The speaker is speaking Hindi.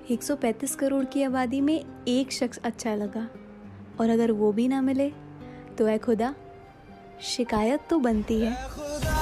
135 करोड़ की आबादी में एक शख्स अच्छा लगा, और अगर वो भी ना मिले तो ऐ खुदा, शिकायत तो बनती है।